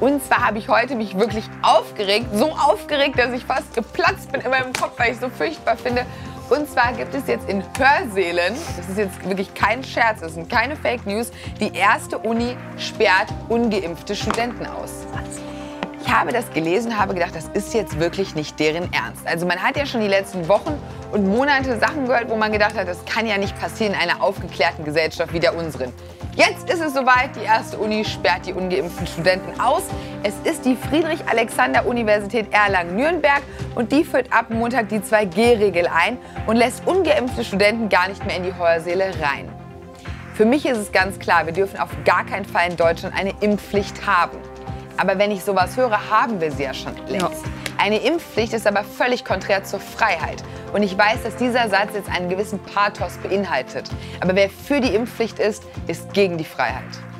Und zwar habe ich heute mich wirklich aufgeregt, so aufgeregt, dass ich fast geplatzt bin in meinem Kopf, weil ich es so furchtbar finde. Und zwar gibt es jetzt in Hörsälen, das ist jetzt wirklich kein Scherz, das sind keine Fake News, die erste Uni sperrt ungeimpfte Studenten aus. Ich habe das gelesen, habe gedacht, das ist jetzt wirklich nicht deren Ernst. Also man hat ja schon die letzten Wochen und Monate Sachen gehört, wo man gedacht hat, das kann ja nicht passieren in einer aufgeklärten Gesellschaft wie der unseren. Jetzt ist es soweit, die erste Uni sperrt die ungeimpften Studenten aus. Es ist die Friedrich-Alexander-Universität Erlangen-Nürnberg und die führt ab Montag die 2G-Regel ein und lässt ungeimpfte Studenten gar nicht mehr in die Hörsäle rein. Für mich ist es ganz klar, wir dürfen auf gar keinen Fall in Deutschland eine Impfpflicht haben. Aber wenn ich sowas höre, haben wir sie ja schon längst. Ja. Eine Impfpflicht ist aber völlig konträr zur Freiheit. Und ich weiß, dass dieser Satz jetzt einen gewissen Pathos beinhaltet. Aber wer für die Impfpflicht ist, ist gegen die Freiheit.